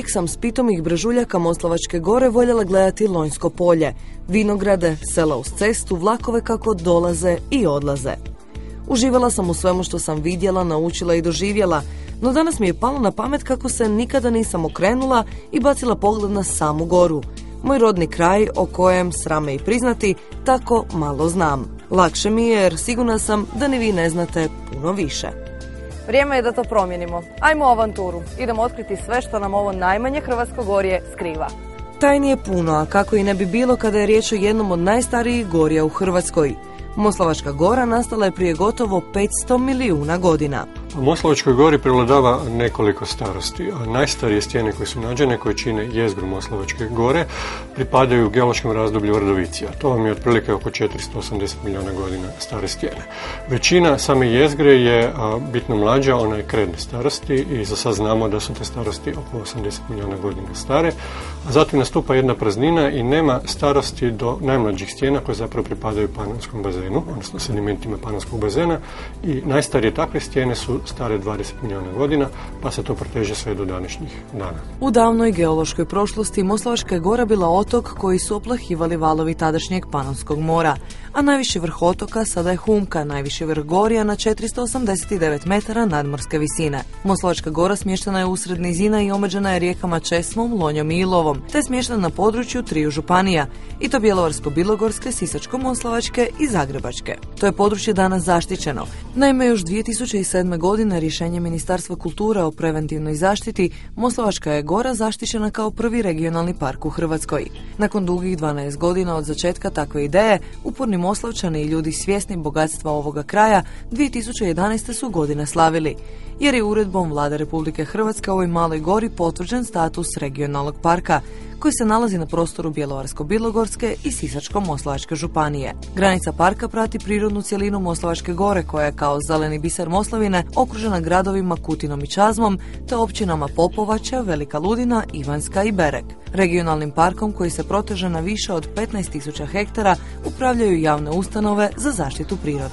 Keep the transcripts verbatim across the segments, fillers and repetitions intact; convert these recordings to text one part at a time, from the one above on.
uvijek sam s pitomih brežuljaka Moslavačke gore voljela gledati Lonjsko polje, vinograde, sela uz cestu, vlakove kako dolaze i odlaze. Uživala sam u svemu što sam vidjela, naučila i doživjela, no danas mi je palo na pamet kako se nikada nisam okrenula i bacila pogled na samu goru. Moj rodni kraj o kojem, srame i priznati, tako malo znam. Lakše mi je jer sigurna sam da ni vi ne znate puno više. Vrijeme je da to promijenimo. Ajmo u avanturu. Idemo otkriti sve što nam ovo najmanje hrvatsko gorje skriva. Tajni je puno, a kako i ne bi bilo kada je riječ o jednom od najstarijih gorja u Hrvatskoj. Moslavačka gora nastala je prije gotovo petsto milijuna godina. U Moslavačkoj gori prevladava nekoliko starosti, a najstarije stijene koje su nađene, koje čine jezgru Moslavačke gore, pripadaju geološkom razdoblju Ordovicija. To vam je otprilike oko četiristo osamdeset milijuna godina stare stijene. Većina same jezgre je a, bitno mlađa, ona je kredne starosti i za sad znamo da su te starosti oko osamdeset milijuna godina stare, a zatim nastupa jedna praznina i nema starosti do najmlađih stijena koje zapravo pripadaju Panonskom bazenu, odnosno sedimentima Panonskog bazena, i najstarije takve stijene su stare dvadeset milijuna godina, pa se to proteže sve do današnjih dana. U davnoj geološkoj prošlosti Moslavačka je gora bila otok koji su oplahivali valovi tadašnjeg Panonskog mora, a najviši vrh otoka sada je Humka, najviši vrh gorja na četiristo osamdeset devet metara nadmorske visine. Moslavačka gora smještena je usred nizina i omeđena je rijekama Česmom, Lonjom i Ilovom, te smještena na području triju županija, i to Bjelovarsko-bilogorske, Sisačko-moslavačke i Zagrebačke. To je područje danas zaštićeno. Naime, još dvije tisuće sedme. godine rješenje Ministarstva kulture o preventivnoj zaštiti, Moslavačka je gora zaštićena kao prvi regionalni park u Hrvatskoj. Nakon dugih dvanaest godina od začetka takve ideje, uporni Moslavčani i ljudi svjesni bogatstva ovoga kraja dvije tisuće jedanaeste. su godine slavili, jer je uredbom Vlade Republike Hrvatske ovoj maloj gori potvrđen status regionalnog parka, koji se nalazi na prostoru Bjelovarsko-bilogorske i Sisačko-moslavačke županije. Granica parka prati prirodnu cjelinu Moslavačke gore, koja je kao zeleni biser Moslavine okružena gradovima Kutinom i Čazmom, te općinama Popovača, Velika Ludina, Ivanjska i Berek. Regionalnim parkom, koji se proteže na više od petnaest tisuća hektara, upravljaju javne ustanove za zaštitu prirode.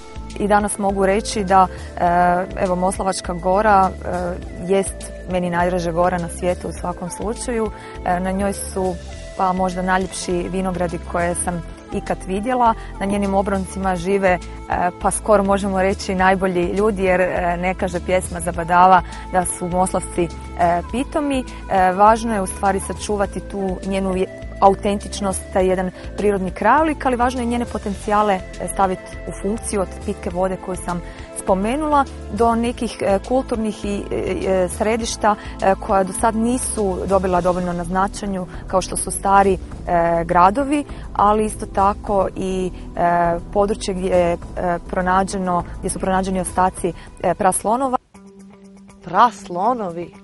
I danas mogu reći da evo, Moslavačka gora jest meni najdraža gora na svijetu u svakom slučaju. Na njoj su pa možda najljepši vinogradi koje sam ikad vidjela. Na njenim obroncima žive pa skoro možemo reći najbolji ljudi, jer ne kaže pjesma zabadava da su Moslavci pitomi. Važno je u stvari sačuvati tu njenu autentičnost, taj jedan prirodni krajolik, ali važno je njene potencijale staviti u funkciju, od pitke vode koju sam spomenula do nekih kulturnih i središta koja do sad nisu dobila dovoljno na značenju, kao što su stari gradovi, ali isto tako i područje gdje je pronađeno, gdje su pronađeni ostaci praslonova. Praslonovi?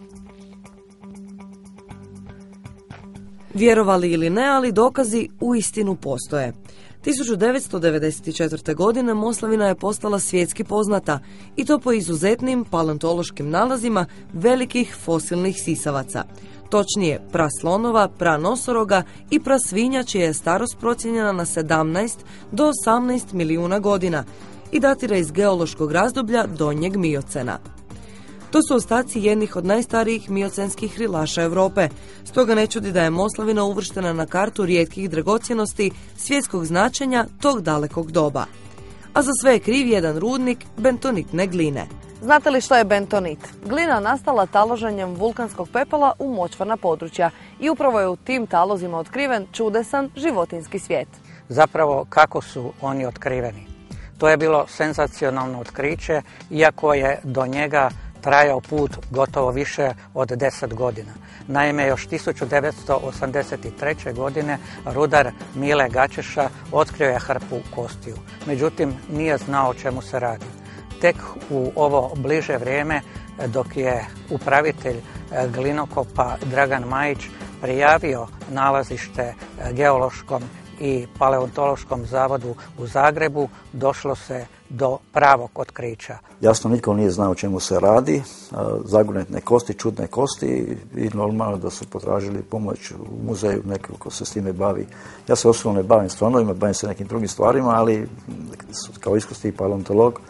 Vjerovali ili ne, ali dokazi uistinu postoje. tisuću devetsto devedeset četvrte. godine Moslavina je postala svjetski poznata, i to po izuzetnim paleontološkim nalazima velikih fosilnih sisavaca. Točnije, praslonova, pranosoroga i prasvinja, čija je starost procijenjena na sedamnaest do osamnaest milijuna godina i datira iz geološkog razdoblja donjeg miocena. To su ostaci jednih od najstarijih miocenskih hrilaša Europe, stoga ne čudi da je Moslavina uvrštena na kartu rijetkih dragocjenosti svjetskog značenja tog dalekog doba. A za sve je kriv jedan rudnik bentonitne gline. Znate li što je bentonit? Glina nastala taloženjem vulkanskog pepela u močvarna područja i upravo je u tim talozima otkriven čudesan životinjski svijet. Zapravo, kako su oni otkriveni? To je bilo senzacionalno otkriće, iako je do njega trajao put gotovo više od deset godina. Naime, još tisuću devetsto osamdeset treće. godine rudar Mile Gačeša otkrio je hrpu kostiju. Međutim, nije znao o čemu se radi. Tek u ovo bliže vrijeme, dok je upravitelj glinokopa Dragan Majić prijavio nalazište geološkom i paleontološkom zavodu u Zagrebu, došlo se do pravog otkrića. Jasno, nitko nije znao o čemu se radi, zagonetne kosti, čudne kosti, i normalno da su potražili pomoć u muzeju, neko ko se s time bavi. Ja se osobno ne bavim slonovima, bavim se nekim drugim stvarima, ali kao iskusni paleontolog,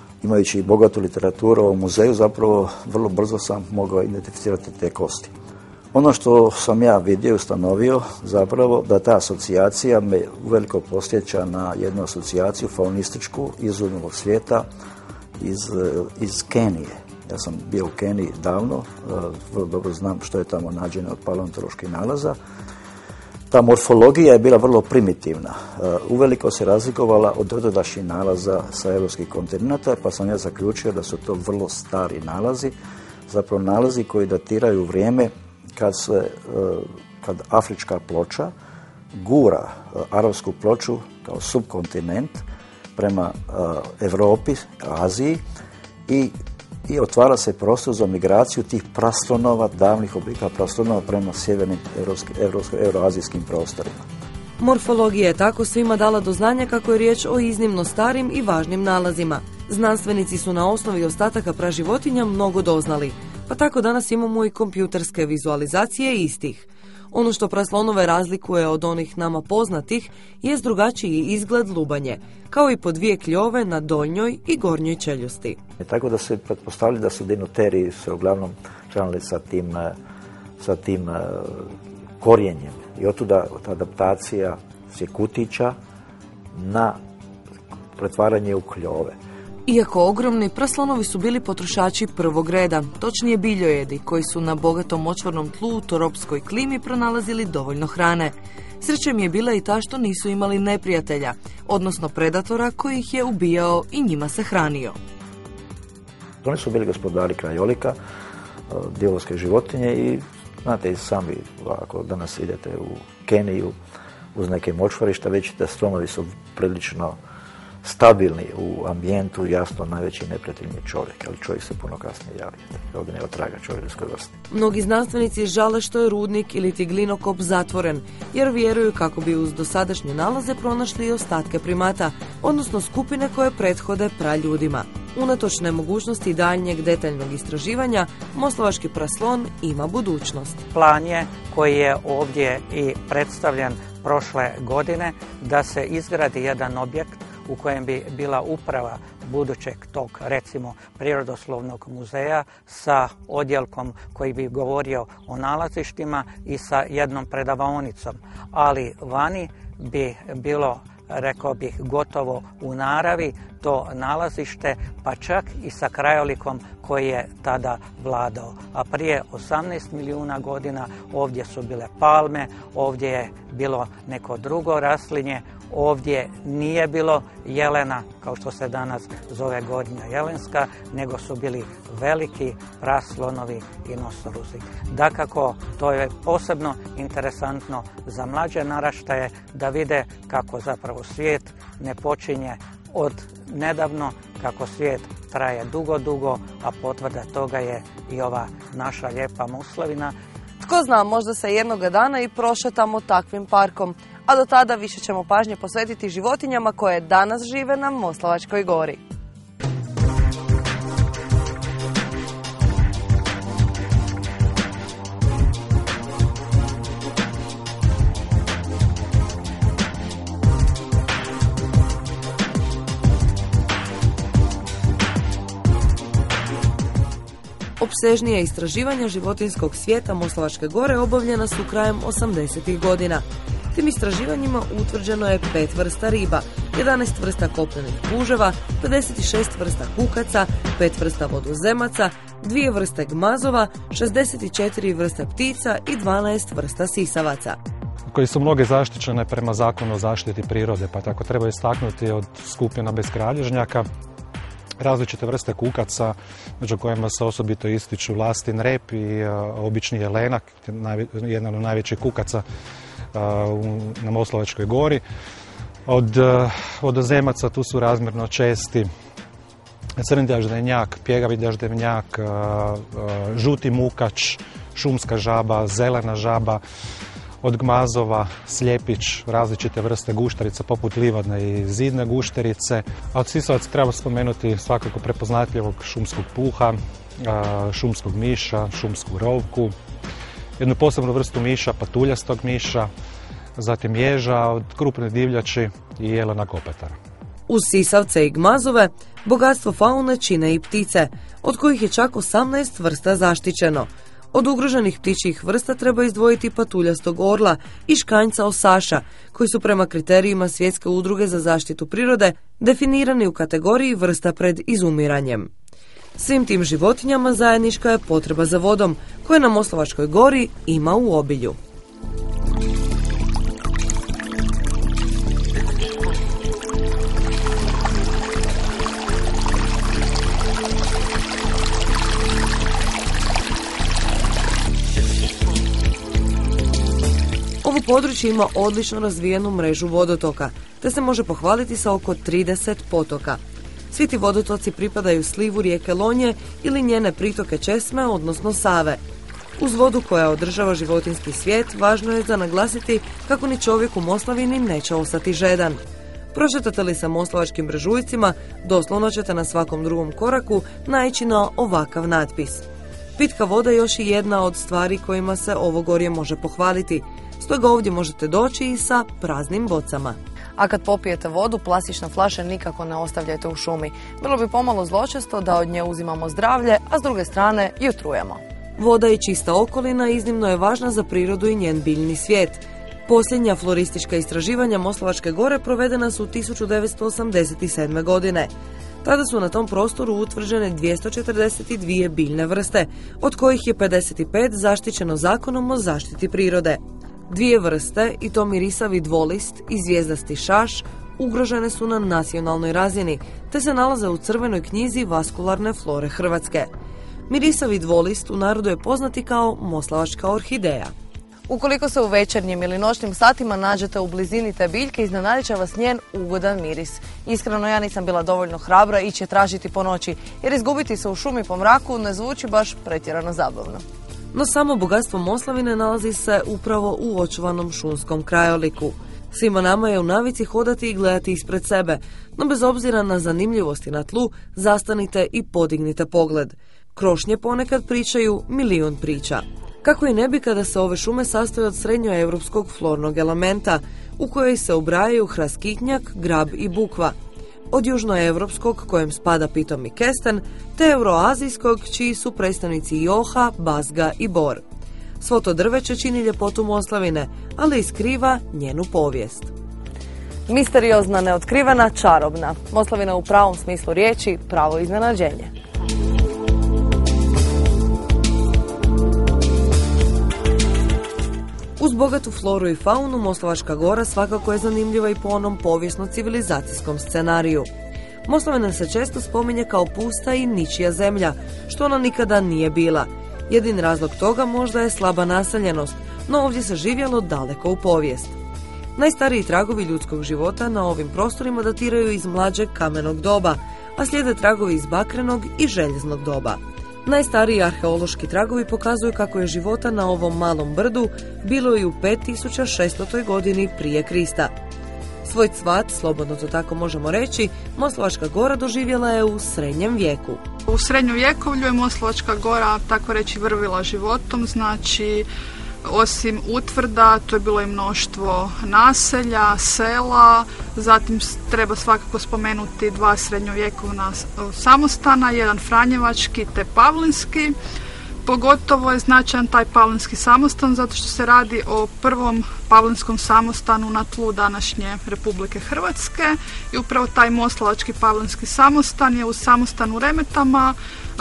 imajući bogatu literaturu u muzeju, zapravo vrlo brzo sam mogao identificirati te kosti. Ono što sam ja vidio, ustanovio zapravo da ta asocijacija me uveliko posjeća na jednu asocijaciju faunističku iz Novog svijeta, iz, iz Kenije. Ja sam bio u Keniji davno, vrlo dobro znam što je tamo nađeno od paleontoloških nalaza. Ta morfologija je bila vrlo primitivna. Uveliko se razlikovala od dotadašnjih nalaza sa europskih kontinenta, pa sam ja zaključio da su to vrlo stari nalazi, zapravo nalazi koji datiraju vrijeme kad se, kad afrička ploča gura arapsku ploču kao subkontinent prema Europi, Aziji i, i otvara se prostor za migraciju tih praslonova, davnih oblika praslonova prema sjevernim euroazijskim prostorima. Morfologija je tako svima dala do znanja kako je riječ o iznimno starim i važnim nalazima. Znanstvenici su na osnovi ostataka praživotinja mnogo doznali, pa tako danas imamo i kompjuterske vizualizacije istih. Ono što praslonove razlikuje od onih nama poznatih je drugačiji izgled lubanje, kao i po dvije kljove na donjoj i gornjoj čeljusti. Tako da se pretpostavlja da su dinoteri se uglavnom hranili sa tim, sa tim korijenjem. I otuda adaptacija sjekutića na pretvaranje u kljove. Iako ogromni, praslonovi su bili potrošači prvog reda, točnije biljojedi, koji su na bogatom močvarnom tlu u tropskoj klimi pronalazili dovoljno hrane. Srećem je bila i ta što nisu imali neprijatelja, odnosno predatora koji ih je ubijao i njima se hranio. Oni su bili gospodari krajolika, divovske životinje i znate i sami, ako danas idete u Keniju uz neke močvarišta, već da stromovi su prilično stabilni u ambijentu, jasno najveći neprijatelj je čovjek, ali čovjek se puno kasnije javlja. Ovdje nema traga čovječkoj vrsti. Mnogi znanstvenici žale što je rudnik ili ti glinokop zatvoren, jer vjeruju kako bi uz dosadašnje nalaze pronašli i ostatke primata, odnosno skupine koje prethode praljudima. Unatoč nemogućnosti daljnjeg detaljnog istraživanja, moslavački praslon ima budućnost. Plan je koji je ovdje i predstavljen prošle godine da se izgradi jedan objekt u kojem bi bila uprava budućeg tog, recimo, prirodoslovnog muzeja sa odjelkom koji bi govorio o nalazištima i sa jednom predavaonicom. Ali vani bi bilo, rekao bih, gotovo u naravi to nalazište, pa čak i sa krajolikom koji je tada vladao. A prije osamnaest milijuna godina ovdje su bile palme, ovdje je bilo neko drugo raslinje, ovdje nije bilo jelena, kao što se danas zove Gornja Jelenska, nego su bili veliki praslonovi i nosoruzi. Dakako, to je posebno interesantno za mlađe naraštaje da vide kako zapravo svijet ne počinje od nedavno, kako svijet traje dugo, dugo, a potvrda toga je i ova naša lijepa Moslavina. Tko zna, možda se jednoga dana i prošetamo takvim parkom, a do tada više ćemo pažnje posvetiti životinjama koje danas žive na Moslavačkoj gori. Opsežnija istraživanja životinjskog svijeta Moslavačke gore obavljena su krajem osamdesetih godina. Tim istraživanjima utvrđeno je pet vrsta riba, jedanaest vrsta kopnenih puževa, pedeset šest vrsta kukaca, pet vrsta vodozemaca, dvije vrste gmazova, šezdeset četiri vrste ptica i dvanaest vrsta sisavaca. Koji su mnoge zaštićene prema zakonu o zaštiti prirode, pa tako treba istaknuti od skupina beskralježnjaka, različite vrste kukaca, među kojima se osobito ističu lastin rep i uh, obični jelenak, jedan od najvećih kukaca uh, na Moslavačkoj gori. Od uh, vodozemaca tu su razmjerno česti crni daždenjak, pjegavi daždenjak, uh, uh, žuti mukač, šumska žaba, zelena žaba. Od gmazova, sljepić, različite vrste guštarica poput livadne i zidne gušterice. A od sisavaca treba spomenuti svakako prepoznatljivog šumskog puha, šumskog miša, šumsku rovku, jednu posebnu vrstu miša, patuljastog miša, zatim ježa, od krupne divljači i jelena kopetara. Uz sisavce i gmazove, bogatstvo faune čine i ptice, od kojih je čak osamnaest vrsta zaštićeno. Od ugroženih ptičjih vrsta treba izdvojiti patuljastog orla i škanjca osaša, koji su prema kriterijima Svjetske udruge za zaštitu prirode definirani u kategoriji vrsta pred izumiranjem. Svim tim životinjama zajednička je potreba za vodom, koje na Moslavačkoj gori ima u obilju. Ovo područje ima odlično razvijenu mrežu vodotoka, te se može pohvaliti sa oko trideset potoka. Svi ti vodotoci pripadaju slivu rijeke Lonje ili njene pritoke Česme, odnosno Save. Uz vodu koja održava životinjski svijet, važno je za naglasiti kako ni čovjek u Moslavini neće ostati žedan. Prošetate li se moslavačkim brežuljcima, doslovno ćete na svakom drugom koraku naići na ovakav natpis. Pitka voda je još i jedna od stvari kojima se ovo gorje može pohvaliti, stoga ovdje možete doći i sa praznim bocama. A kad popijete vodu, plastične flaše nikako ne ostavljajte u šumi. Bilo bi pomalo zločesto da od nje uzimamo zdravlje, a s druge strane ju trujemo. Voda i čista okolina iznimno je važna za prirodu i njen biljni svijet. Posljednja floristička istraživanja Moslavačke gore provedena su tisuću devetsto osamdeset sedme. godine. Tada su na tom prostoru utvrđene dvjesto četrdeset dvije biljne vrste, od kojih je pedeset pet zaštićeno zakonom o zaštiti prirode. Dvije vrste, i to mirisavi dvolist i zvijezdasti šaš, ugrožene su na nacionalnoj razini, te se nalaze u crvenoj knjizi vaskularne flore Hrvatske. Mirisavi dvolist u narodu je poznati kao moslavačka orhideja. Ukoliko se u večernjim ili noćnim satima nađete u blizini te biljke, iznenadit će vas njen ugodan miris. Iskreno, ja nisam bila dovoljno hrabra ići je tražiti po noći, jer izgubiti se u šumi po mraku ne zvuči baš pretjerano zabavno. No samo bogatstvo Moslavine nalazi se upravo u očuvanom šumskom krajoliku. Svima nama je u navici hodati i gledati ispred sebe, no bez obzira na zanimljivosti na tlu, zastanite i podignite pogled. Krošnje ponekad pričaju milijun priča. Kako i ne bi kada se ove šume sastoje od srednjoevropskog flornog elementa, u kojoj se ubrajaju hraskitnjak, grab i bukva. Od južnoevropskog, kojem spada pitomi kesten, te euroazijskog, čiji su predstavnici joha, bazga i bor. Svo to drveće čini ljepotu Moslavine, ali i skriva njenu povijest. Misteriozna, neotkrivena, čarobna. Moslavina u pravom smislu riječi, pravo iznenađenje. Uz bogatu floru i faunu, Moslavačka gora svakako je zanimljiva i po onom povijesno-civilizacijskom scenariju. Moslavina se često spominje kao pusta i ničija zemlja, što ona nikada nije bila. Jedini razlog toga možda je slaba naseljenost, no ovdje se živjelo daleko u povijest. Najstariji tragovi ljudskog života na ovim prostorima datiraju iz mlađeg kamenog doba, a slijede tragovi iz bakrenog i željeznog doba. Najstariji arheološki tragovi pokazuju kako je života na ovom malom brdu bilo i u pet tisuća šeststotoj. godini prije Krista. Svoj cvat, slobodno to tako možemo reći, Moslavačka gora doživjela je u srednjem vijeku. U srednjovjekovlju je Moslavačka gora, tako reći, vrvila životom, znači osim utvrda, to je bilo i mnoštvo naselja, sela, zatim treba svakako spomenuti dva srednjovjekovna samostana, jedan franjevački te pavlinski. Pogotovo je značajan taj pavlinski samostan zato što se radi o prvom pavlinskom samostanu na tlu današnje Republike Hrvatske i upravo taj moslavački pavlinski samostan je u samostanu Remetama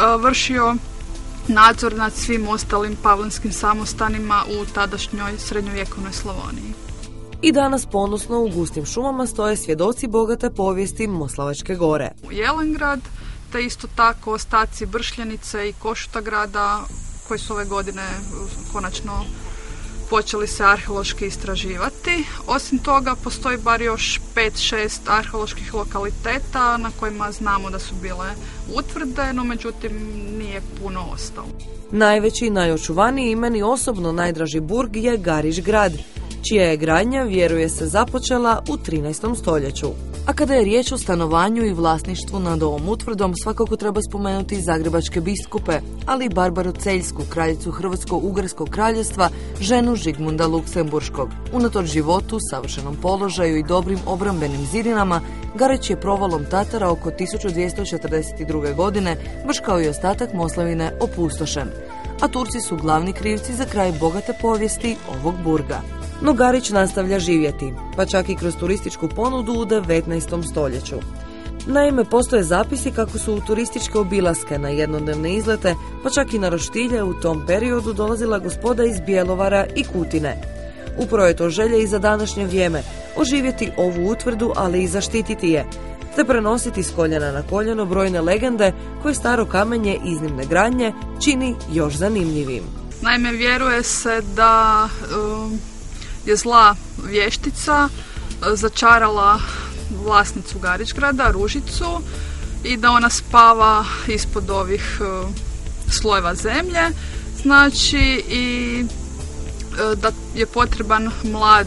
vršio nadzor nad svim ostalim pavlinskim samostanima u tadašnjoj srednjovjekovnoj Slavoniji. I danas ponosno u gustim šumama stoje svjedoci bogate povijesti Moslavačke gore. Jelengrad, te isto tako ostaci Bršljenice i Košutagrada, koji su ove godine konačno počeli se arheološki istraživati. Osim toga, postoji bar još pet šest arheoloških lokaliteta na kojima znamo da su bile utvrde, no međutim nije puno ostalo. Najveći i najočuvaniji imeni osobno najdraži burg je Gariš grad, čija je gradnja, vjeruje se, započela u trinaestom stoljeću. A kada je riječ o stanovanju i vlasništvu nad ovom utvrdom, svakako treba spomenuti zagrebačke biskupe, ali i Barbaru Celjsku, kraljicu Hrvatsko-Ugarskog kraljevstva, ženu Žigmunda Luksemburškog. Unatoč životu, savršenom položaju i dobrim obrambenim zidinama, Gareć je provalom Tatara oko tisuću dvjesto četrdeset druge. godine, baš kao i ostatak Moslavine, opustošen. a Turci su glavni krivci za kraj bogate povijesti ovog burga. No Garić nastavlja živjeti, pa čak i kroz turističku ponudu u devetnaestom stoljeću. Naime, postoje zapisi kako su u turističke obilaske na jednodnevne izlete, pa čak i na roštilje u tom periodu dolazila gospoda iz Bjelovara i Kutine. Upravo je to želja i za današnje vrijeme, oživjeti ovu utvrdu, ali i zaštititi je, te prenositi s koljena na koljeno brojne legende koje staro kamenje iznimne gradnje čini još zanimljivim. Naime, vjeruje se da um, je zla vještica začarala vlasnicu Garičgrada, Ružicu, i da ona spava ispod ovih uh, slojeva zemlje, znači i uh, da je potreban mlad,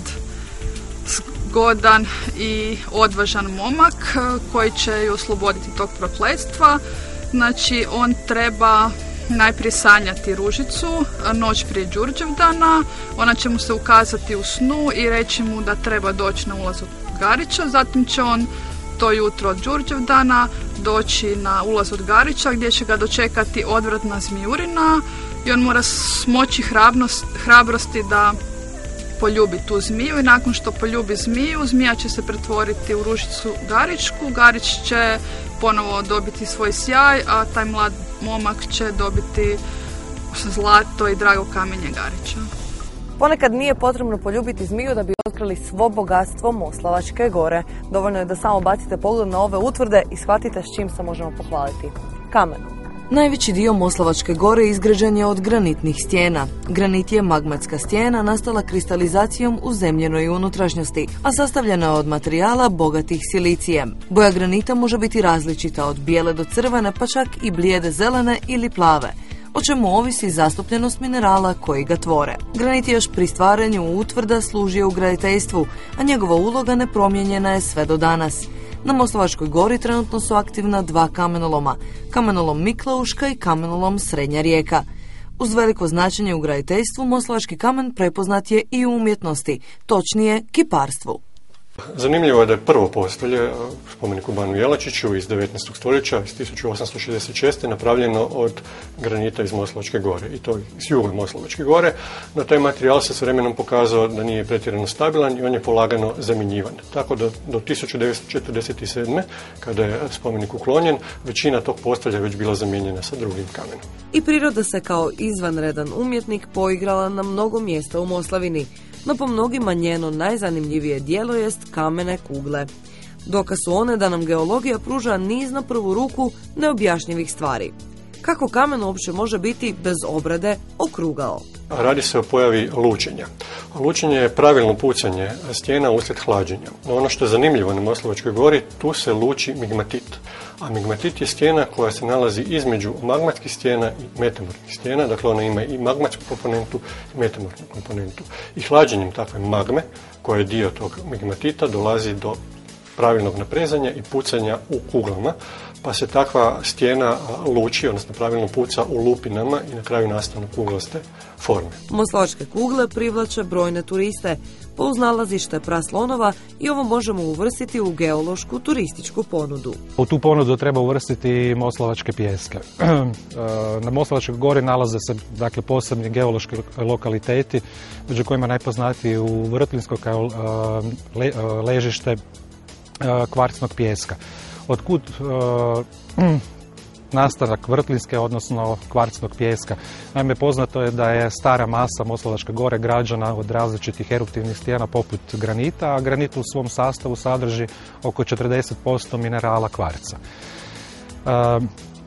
zgodan i odvažan momak uh, koji će ju osloboditi tog prokletstva. Znači on treba najprije sanjati Ružicu noć prije Đurđevdana, ona će mu se ukazati u snu i reći mu da treba doći na ulaz od Garića, zatim će on to jutro od Đurđevdana doći na ulaz od Garića gdje će ga dočekati odvratna zmijurina i on mora smoći hrabrost, hrabrosti da poljubi tu zmiju i nakon što poljubi zmiju, zmija će se pretvoriti u Ružicu Garičku, Garić će ponovo dobiti svoj sjaj, a taj mlad momak će dobiti zlato i drago kamenje Garića. Ponekad nije potrebno poljubiti zmiju da bi otkrili svo bogatstvo Moslavačke gore. Dovoljno je da samo bacite pogled na ove utvrde i shvatite s čim se možemo pohvaliti. Kamenom. Najveći dio Moslavačke gore izgrađen je od granitnih stijena. Granit je magmatska stijena nastala kristalizacijom u zemljenoj unutrašnjosti, a sastavljena je od materijala bogatih silicijem. Boja granita može biti različita od bijele do crvene, pa čak i blijede zelene ili plave, o čemu ovisi zastupljenost minerala koji ga tvore. Granit je još pri stvaranju utvrda služio u graditeljstvu, a njegova uloga nepromijenjena je sve do danas. Na Moslavačkoj gori trenutno su aktivna dva kamenoloma, kamenolom Miklauška i kamenolom Srednja rijeka. Uz veliko značenje u graditeljstvu, moslavački kamen prepoznat je i u umjetnosti, točnije kiparstvu. Zanimljivo je da je prvo postolje, spomenik u Banu Jelačiću iz devetnaestog stoljeća, iz tisuću osamsto šezdeset šeste. napravljeno od granita iz Moslavačke gore, i to iz juga Moslavačke gore. No taj materijal se s vremenom pokazao da nije pretjerano stabilan i on je polagano zamjenjivan. Tako da do tisuću devetsto četrdeset sedme. kada je spomenik uklonjen, većina tog postolja je već bila zamijenjena sa drugim kamenom. I priroda se kao izvanredan umjetnik poigrala na mnogo mjesta u Moslavini, no po mnogima njeno najzanimljivije djelo jest kamene kugle. Dokaz su one da nam geologija pruža niz na prvu ruku neobjašnjivih stvari. Kako kamen uopće može biti bez obrade okrugao? Radi se o pojavi lučenja. Lučenje je pravilno pucanje stijena uslijed hlađenja. No ono što je zanimljivo na Moslavačkoj gori, tu se luči migmatit. A migmatit je stijena koja se nalazi između magmatskih stijena i metamorfnih stijena, dakle ona ima i magmatsku komponentu i metamorfnu komponentu. I hlađenjem takve magme, koja je dio tog migmatita, dolazi do pravilnog naprezanja i pucanja u kuglama, pa se takva stijena luči, odnosno pravilno puca u lupinama i na kraju nastanu kuglaste forme. Moslavačke kugle privlače brojne turiste, uz nalazište praslonova, i ovo možemo uvrstiti u geološku turističku ponudu. U tu ponudu treba uvrstiti moslavačke pijeske. Na Moslavačkoj gori nalaze se dakle posebni geološki lokaliteti, među kojima najpoznatiji u Vrtlinsko kao le, ležište kvarcnog pijeska. Otkud uh, nastanak vrtlinske, odnosno kvarcnog pijeska? Naime, poznato je da je stara masa Moslavačke gore građana od različitih eruptivnih stijena poput granita, a granit u svom sastavu sadrži oko četrdeset posto minerala kvarca. Uh,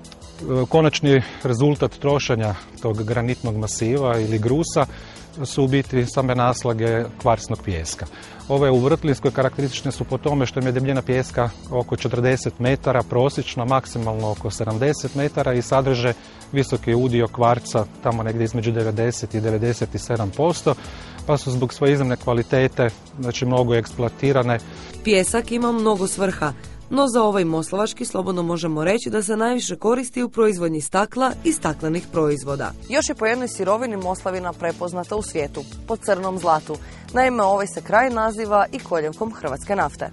konačni rezultat trošenja tog granitnog masiva ili grusa su u biti same naslage kvarcnog pijeska. Ove u Vrtlinskoj karakteristične su po tome što im je debljina pijeska oko četrdeset metara, prosječno, maksimalno oko sedamdeset metara i sadrže visoki udio kvarca, tamo negdje između devedeset i devedeset sedam posto, pa su zbog svoje iznimne kvalitete, znači mnogo eksploatirane. Pijesak ima mnogo svrha, no za ovaj moslavački slobodno možemo reći da se najviše koristi u proizvodnji stakla i staklenih proizvoda. Još je po jednoj sirovini Moslavina prepoznata u svijetu, po crnom zlatu. Naime, ovaj se kraj naziva i koljevkom hrvatske nafte.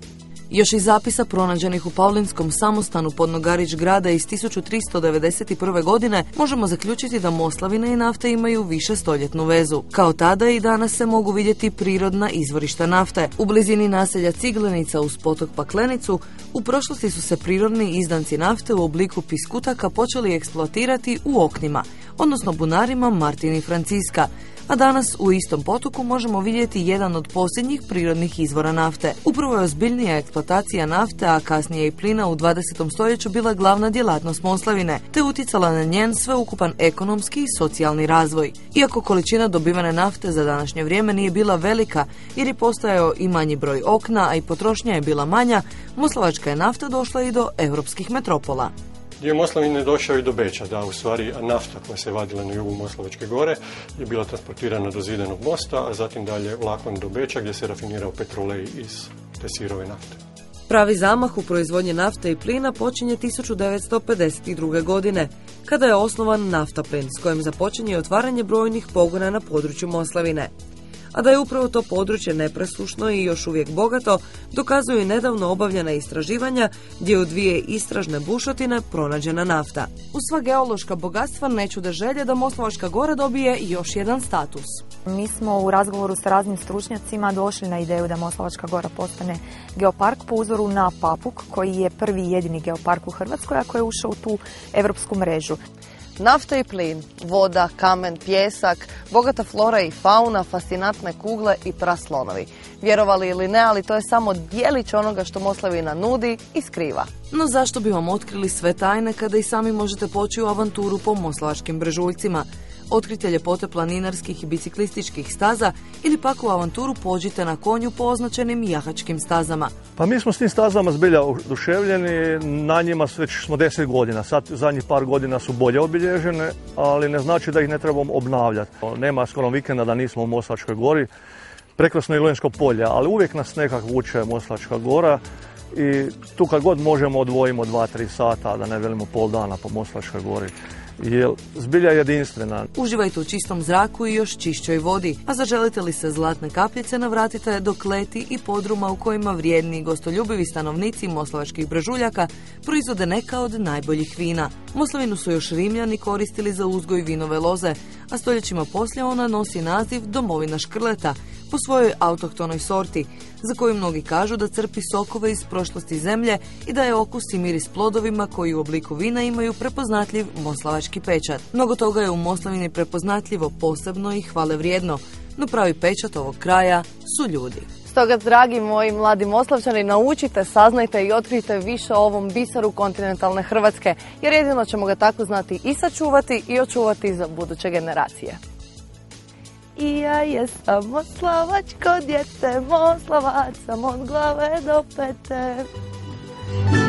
Još iz zapisa pronađenih u Pavlinskom samostanu Podnogarić grada iz tisuću tristo devedeset prve. godine možemo zaključiti da Moslavina i nafta imaju više stoljetnu vezu. Kao tada i danas se mogu vidjeti prirodna izvorišta nafte. U blizini naselja Ciglenica uz potok Paklenicu u prošlosti su se prirodni izdanci nafte u obliku piskutaka počeli eksploatirati u oknima, odnosno bunarima Martin i Franciska, a danas u istom potoku možemo vidjeti jedan od posljednjih prirodnih izvora nafte. Upravo je ozbiljnija eksploatacija nafte, a kasnije i plina u dvadesetom stoljeću bila glavna djelatnost Moslavine, te utjecala na njen sveukupan ekonomski i socijalni razvoj. Iako količina dobivene nafte za današnje vrijeme nije bila velika, jer je postojao i manji broj okna, a i potrošnja je bila manja, moslavačka je nafta došla i do europskih metropola. Dio Moslavine je došao i do Beča, da u stvari nafta koja se vadila na jugu Moslavačke gore je bila transportirana do Zidanog mosta, a zatim dalje vlakom do Beča gdje se rafinirao petrolej iz te sirove nafte. Pravi zamah u proizvodnji nafte i plina počinje tisuću devetsto pedeset druge. godine, kada je osnovan Naftaplin, s kojim započinje otvaranje brojnih pogona na području Moslavine. A da je upravo to područje nepresušno i još uvijek bogato, dokazuju i nedavno obavljena istraživanja gdje je u dvije istražne bušotine pronađena nafta. Uz sva geološka bogatstva ne čude želje da Moslavačka gora dobije još jedan status. Mi smo u razgovoru sa raznim stručnjacima došli na ideju da Moslavačka gora postane geopark po uzoru na Papuk, koji je prvi i jedini geopark u Hrvatskoj, a koji je ušao u tu europsku mrežu. Nafta i plin, voda, kamen, pjesak, bogata flora i fauna, fascinantne kugle i praslonovi. Vjerovali ili ne, ali to je samo dijelić onoga što Moslavina nudi i skriva. No zašto bi vam otkrili sve tajne kada i sami možete poći u avanturu po moslavačkim brežuljcima? Otkrite ljepote planinarskih i biciklističkih staza ili pak u avanturu pođite na konju po označenim jahačkim stazama. Pa mi smo s tim stazama zbilja oduševljeni, na njima već smo deset godina, sad zadnjih par godina su bolje obilježene, ali ne znači da ih ne trebamo obnavljati. Nema skoro vikenda da nismo u Moslavačkoj gori, prekrasno je Lonjsko polje, ali uvijek nas nekak vuče Moslavačka gora i tu kad god možemo odvojimo dva tri sata, da ne velimo pol dana po Moslavačkoj gori. Je zbilja jedinstvena. Uživajte u čistom zraku i još čišćoj vodi, a zaželite li se zlatne kapljice, navratite do kleti i podruma u kojima vrijedni i gostoljubivi stanovnici moslavačkih brežuljaka proizvode neka od najboljih vina. Moslavinu su još Rimljani koristili za uzgoj vinove loze, a stoljećima poslije ona nosi naziv domovina škrleta, po svojoj autohtonoj sorti, za koju mnogi kažu da crpi sokove iz prošlosti zemlje i da je okus i miris plodovima koji u obliku vina imaju prepoznatljiv moslavački pečat. Mnogo toga je u Moslavini prepoznatljivo, posebno i hvale vrijedno, no pravi pečat ovog kraja su ljudi. Stoga, dragi moji mladi Moslavčani, naučite, saznajte i otkrijte više o ovom biseru kontinentalne Hrvatske, jer jedino ćemo ga tako znati i sačuvati i očuvati za buduće generacije. I ja jesam moslavačko djete, moslavac sam od glave do pete.